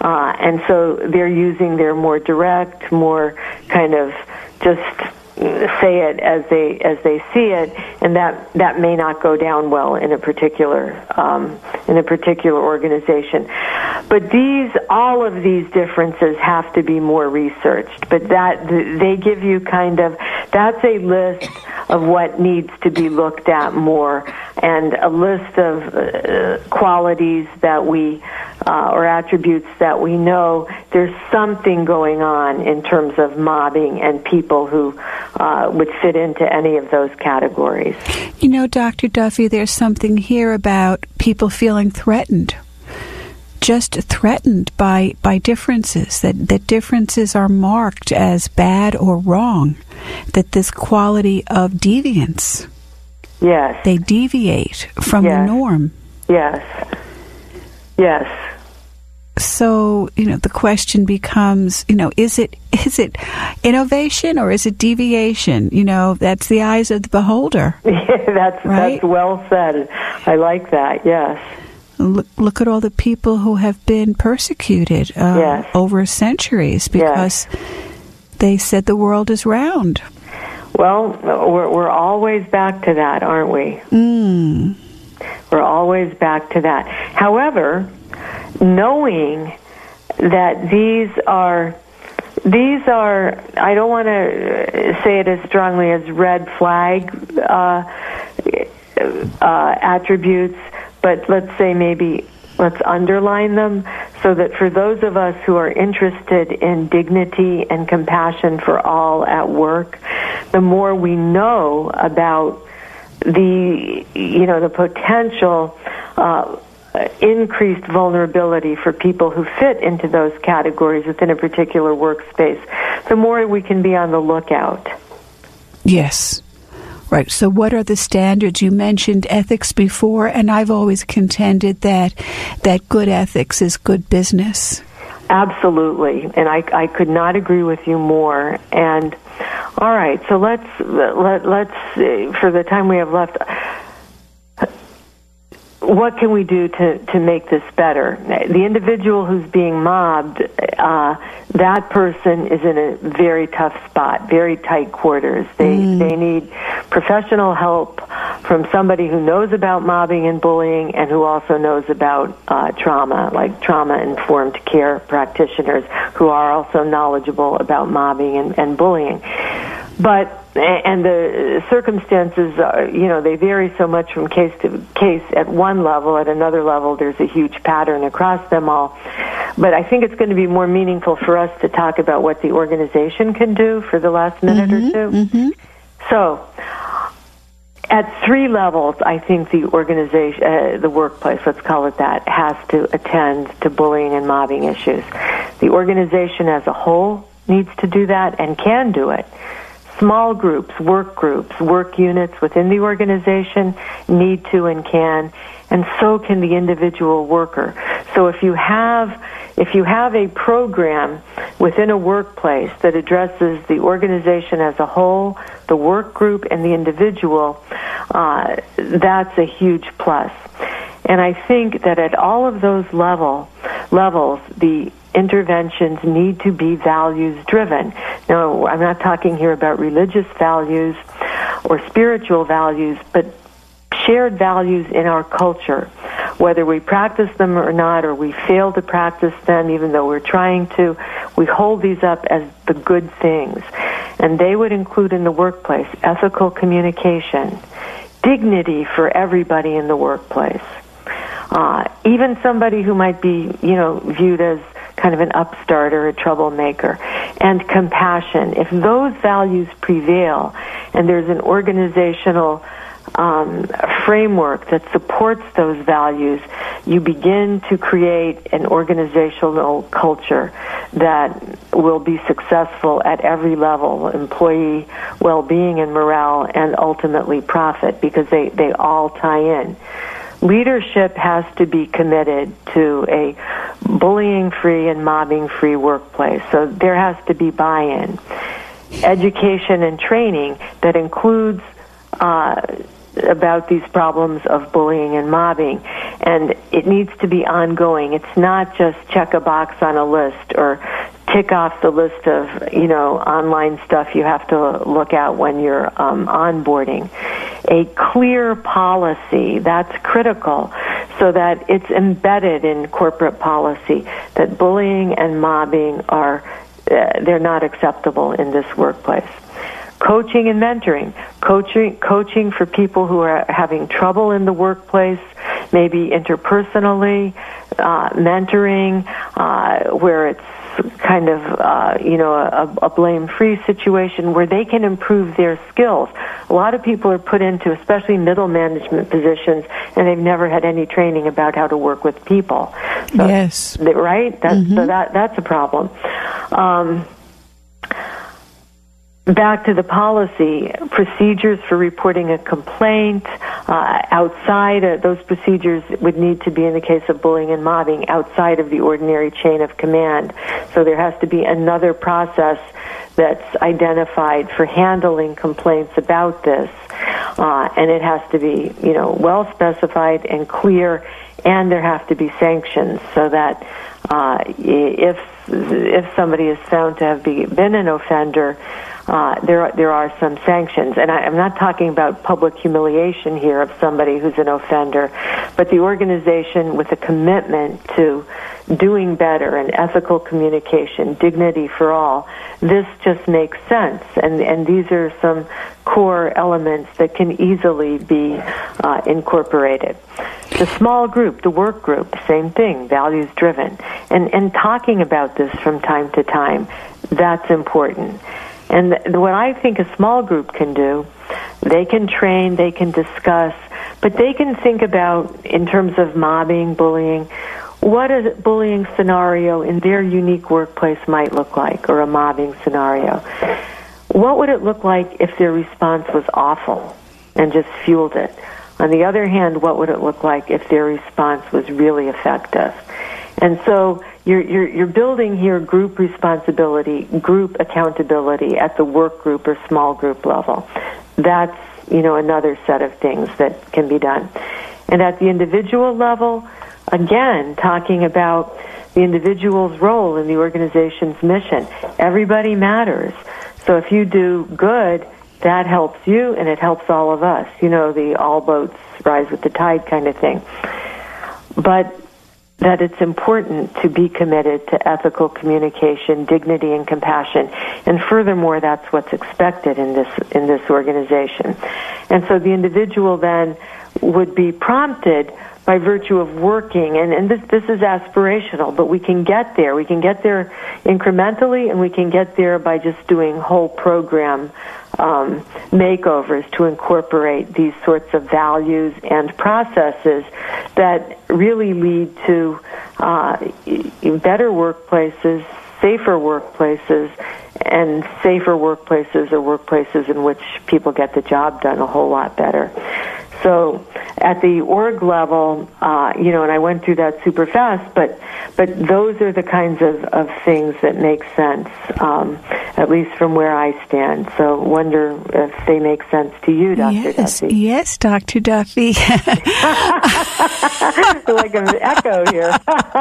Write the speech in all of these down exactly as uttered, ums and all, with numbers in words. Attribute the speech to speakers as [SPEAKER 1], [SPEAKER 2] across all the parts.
[SPEAKER 1] Uh, and so they're using their more direct, more kind of just say it as they as they see it, and that that may not go down well in a particular um, in a particular organization. But these all of these differences have to be more researched. But that they give you kind of that's a list of what needs to be looked at more, and a list of uh, qualities that we uh, or attributes that we know there's something going on in terms of mobbing and people who uh, would fit into any of those categories.
[SPEAKER 2] You know, Doctor Duffy, there's something here about people feeling threatened. Just threatened by, by differences, that, that differences are marked as bad or wrong, that this quality of deviance,
[SPEAKER 1] yes,
[SPEAKER 2] they deviate from
[SPEAKER 1] yes.
[SPEAKER 2] the norm.
[SPEAKER 1] Yes, yes.
[SPEAKER 2] So, you know, the question becomes, you know, is it is it innovation or is it deviation? You know, that's the eyes of the beholder.
[SPEAKER 1] Yeah, that's,
[SPEAKER 2] right?
[SPEAKER 1] That's well said. I like that, yes.
[SPEAKER 2] Look, look at all the people who have been persecuted uh,
[SPEAKER 1] yes.
[SPEAKER 2] over centuries because
[SPEAKER 1] yes.
[SPEAKER 2] they said the world is round.
[SPEAKER 1] Well, we're, we're always back to that, aren't we?
[SPEAKER 2] Mm.
[SPEAKER 1] We're always back to that. However, knowing that these are, these are, I don't want to say it as strongly as red flag uh, uh, attributes, but let's say maybe let's underline them so that for those of us who are interested in dignity and compassion for all at work, the more we know about the, you know, the potential uh, increased vulnerability for people who fit into those categories within a particular workspace, the more we can be on the lookout.
[SPEAKER 2] Yes. Right. So what are the standards? You mentioned ethics before, and I've always contended that that good ethics is good business. Absolutely.
[SPEAKER 1] And I, I could not agree with you more. And all right, so let's, let, let's for the time we have left, what can we do to, to make this better? The individual who's being mobbed, uh, that person is in a very tough spot, very tight quarters. They mm. they need professional help from somebody who knows about mobbing and bullying and who also knows about uh, trauma, like trauma-informed care practitioners who are also knowledgeable about mobbing and, and bullying. But and the circumstances, are, you know, they vary so much from case to case at one level. At another level, there's a huge pattern across them all. But I think it's going to be more meaningful for us to talk about what the organization can do for the last minute
[SPEAKER 2] mm-hmm,
[SPEAKER 1] or two.
[SPEAKER 2] Mm-hmm.
[SPEAKER 1] So, at three levels, I think the organization, uh, the workplace, let's call it that, has to attend to bullying and mobbing issues. The organization as a whole needs to do that and can do it. Small groups, work groups, work units within the organization need to and can, and so can the individual worker. So if you have if you have a program within a workplace that addresses the organization as a whole, the work group, and the individual, uh, that's a huge plus. And I think that at all of those level levels, the interventions need to be values-driven. Now, I'm not talking here about religious values or spiritual values, but shared values in our culture. Whether we practice them or not, or we fail to practice them, even though we're trying to, we hold these up as the good things. And they would include in the workplace ethical communication, dignity for everybody in the workplace, uh, even somebody who might be, you know, viewed as kind of an upstart or a troublemaker, and compassion. If those values prevail and there's an organizational um, framework that supports those values, you begin to create an organizational culture that will be successful at every level, employee well-being and morale, and ultimately profit, because they, they all tie in. Leadership has to be committed to a bullying-free and mobbing-free workplace. So there has to be buy-in. Education and training that includes uh, about these problems of bullying and mobbing. And it needs to be ongoing. It's not just check a box on a list or tick off the list of, you know, online stuff you have to look at when you're um, onboarding. A clear policy, that's critical, so that it's embedded in corporate policy that bullying and mobbing are, uh, they're not acceptable in this workplace. Coaching and mentoring. Coaching, coaching for people who are having trouble in the workplace, maybe interpersonally, uh, mentoring, uh, where it's kind of, uh, you know, a, a blame-free situation where they can improve their skills. A lot of people are put into, especially middle management positions, and they've never had any training about how to work with people. So,
[SPEAKER 2] yes.
[SPEAKER 1] Right? That's,
[SPEAKER 2] mm-hmm.
[SPEAKER 1] So that that's a problem. Um, Back to the policy, procedures for reporting a complaint, uh, outside, uh, those procedures would need to be, in the case of bullying and mobbing, outside of the ordinary chain of command. So there has to be another process that's identified for handling complaints about this. Uh, and it has to be, you know, well specified and clear, and there have to be sanctions so that uh, if if somebody is found to have be, been an offender, Uh, there, there are some sanctions, and I, I'm not talking about public humiliation here of somebody who's an offender, but the organization with a commitment to doing better and ethical communication, dignity for all. This just makes sense, and and these are some core elements that can easily be uh, incorporated. The small group, the work group, same thing, values driven, and and talking about this from time to time, that's important. And what I think a small group can do, they can train, they can discuss, but they can think about, in terms of mobbing, bullying, what a bullying scenario in their unique workplace might look like, or a mobbing scenario. What would it look like if their response was awful and just fueled it? On the other hand, what would it look like if their response was really effective? And so you're, you're, you're building here group responsibility, group accountability at the work group or small group level. That's, you know, another set of things that can be done. And at the individual level, again, talking about the individual's role in the organization's mission. Everybody matters. So if you do good, that helps you and it helps all of us. You know, the all boats rise with the tide kind of thing. But that it's important to be committed to ethical communication, dignity, and compassion. And furthermore, that's what's expected in this in this organization. And so the individual then would be prompted by virtue of working, and, and this, this is aspirational, but we can get there. We can get there incrementally, and we can get there by just doing whole program um, makeovers to incorporate these sorts of values and processes that really lead to uh, better workplaces, safer workplaces, and safer workplaces are workplaces in which people get the job done a whole lot better. So at the org level, uh, you know, and I went through that super fast, but but those are the kinds of, of things that make sense, um, at least from where I stand. So wonder if they make sense to you, Doctor
[SPEAKER 2] Yes,
[SPEAKER 1] Duffy.
[SPEAKER 2] yes, Doctor Duffy.
[SPEAKER 1] Like an echo here.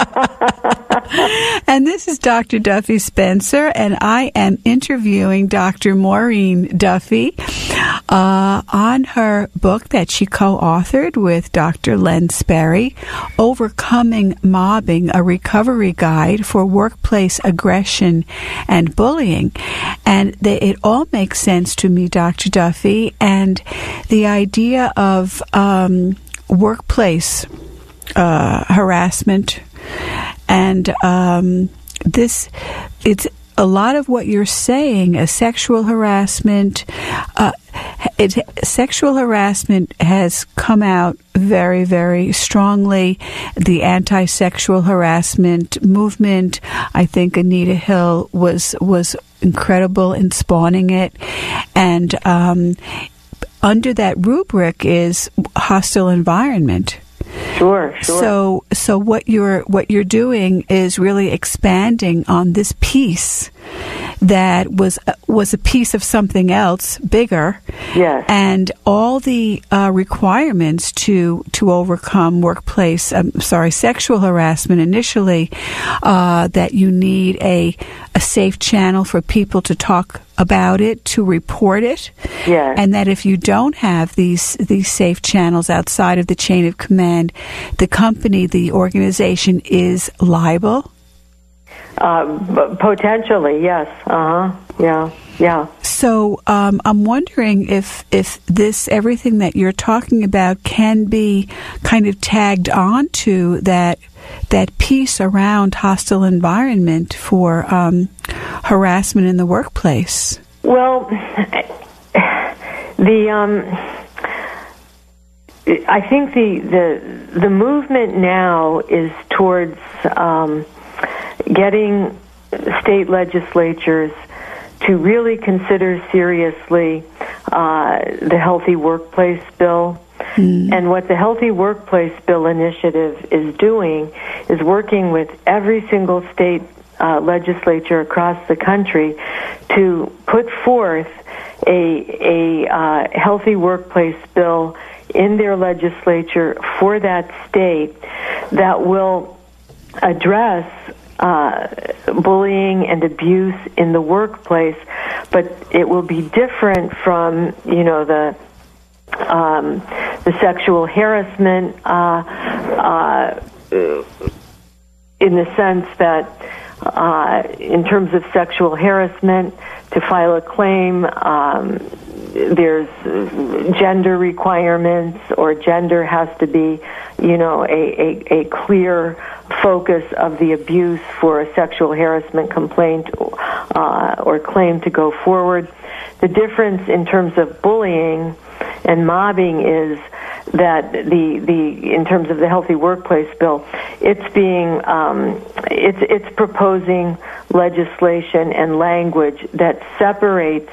[SPEAKER 2] And this is Doctor Duffy Spencer, and I am interviewing Doctor Maureen Duffy uh, on her book that she co-authored with Doctor Len Sperry, Overcoming Mobbing, a Recovery Guide for Workplace Aggression and Bullying. And they, it all makes sense to me, Doctor Duffy, and the idea of um, workplace uh, harassment and um, this, it's a lot of what you're saying, a sexual harassment, uh, it, sexual harassment has come out very, very strongly. The anti-sexual harassment movement, I think Anita Hill was was incredible in spawning it. And um, under that rubric is hostile environment.
[SPEAKER 1] Sure, sure.
[SPEAKER 2] So, so what you're what you're doing is really expanding on this piece that was was a piece of something else bigger.
[SPEAKER 1] Yes.
[SPEAKER 2] And all the uh, requirements to to overcome workplace, I'm sorry, sexual harassment initially, uh, that you need a a safe channel for people to talk about it, to report it,
[SPEAKER 1] yes.
[SPEAKER 2] and that if you don't have these these safe channels outside of the chain of command, the company, the organization is liable.
[SPEAKER 1] Uh, potentially, yes. Uh huh. Yeah. Yeah.
[SPEAKER 2] So um, I'm wondering if if this everything that you're talking about can be kind of tagged on to that that piece around hostile environment for um, harassment in the workplace.
[SPEAKER 1] Well, the um, I think the the the movement now is towards um, getting state legislatures to really consider seriously uh, the Healthy Workplace Bill. Mm. And what the Healthy Workplace Bill initiative is doing is working with every single state uh, legislature across the country to put forth a, a uh, healthy workplace bill in their legislature for that state that will address Uh, bullying and abuse in the workplace, but it will be different from, you know, the um, the sexual harassment uh, uh, in the sense that uh, in terms of sexual harassment, to file a claim, um, there's gender requirements, or gender has to be, you know, a, a, a clear focus of the abuse for a sexual harassment complaint uh, or claim to go forward. The difference in terms of bullying and mobbing is that the the in terms of the Healthy Workplace Bill, it's being um, it's it's proposing legislation and language that separates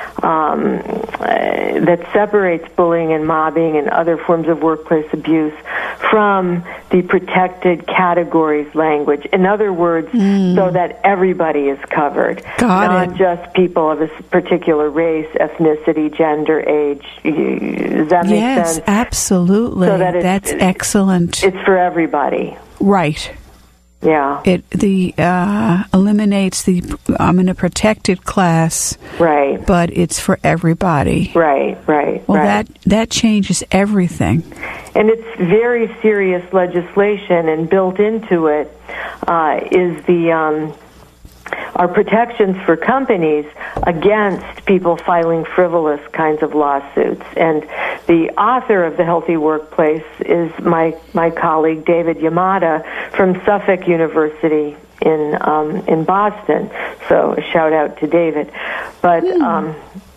[SPEAKER 1] um, uh, that separates bullying and mobbing and other forms of workplace abuse from the protected categories language. In other words, mm. so that everybody is covered,
[SPEAKER 2] Got
[SPEAKER 1] not
[SPEAKER 2] it.
[SPEAKER 1] just people of a particular race, ethnicity, gender, age. Does that make
[SPEAKER 2] yes,
[SPEAKER 1] sense?
[SPEAKER 2] Yes, absolutely.
[SPEAKER 1] So that
[SPEAKER 2] That's
[SPEAKER 1] it's,
[SPEAKER 2] excellent.
[SPEAKER 1] It's for everybody.
[SPEAKER 2] Right.
[SPEAKER 1] Yeah.
[SPEAKER 2] It the uh, eliminates the I'm in a protected class.
[SPEAKER 1] Right.
[SPEAKER 2] But it's for everybody.
[SPEAKER 1] Right. Right.
[SPEAKER 2] Well,
[SPEAKER 1] right.
[SPEAKER 2] that that changes everything.
[SPEAKER 1] And it's very serious legislation, and built into it uh, is the um, are protections for companies against people filing frivolous kinds of lawsuits. And the author of The Healthy Workplace is my, my colleague David Yamada from Suffolk University in um, in Boston. So a shout out to David. But mm. um,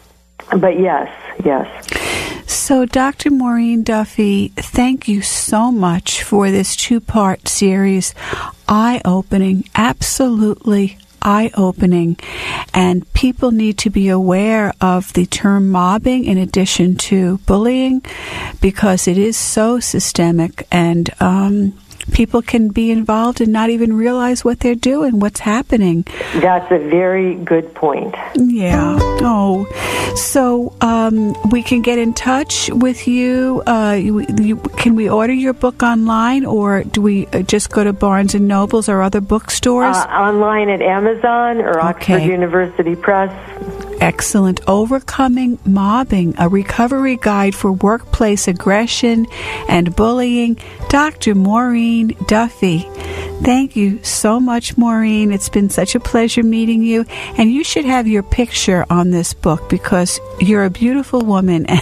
[SPEAKER 1] but yes, yes.
[SPEAKER 2] So, Doctor Maureen Duffy, thank you so much for this two-part series. Eye-opening, absolutely eye-opening, and people need to be aware of the term mobbing in addition to bullying, because it is so systemic, and um, people can be involved and not even realize what they're doing, what's happening.
[SPEAKER 1] That's a very good point.
[SPEAKER 2] Yeah. Oh, so um, we can get in touch with you. Uh, you, you. Can we order your book online, or do we just go to Barnes and Nobles or other bookstores?
[SPEAKER 1] Uh, online at Amazon or Oxford
[SPEAKER 2] okay.
[SPEAKER 1] University Press.
[SPEAKER 2] Excellent. Overcoming Mobbing, a recovery guide for workplace aggression and bullying. Doctor Maureen Duffy. Thank you so much, Maureen. It's been such a pleasure meeting you. And you should have your picture on this book, because you're a beautiful woman. And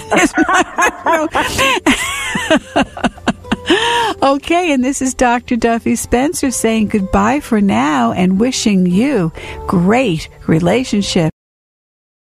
[SPEAKER 2] okay, and this is Doctor Duffy Spencer saying goodbye for now and wishing you great relationships.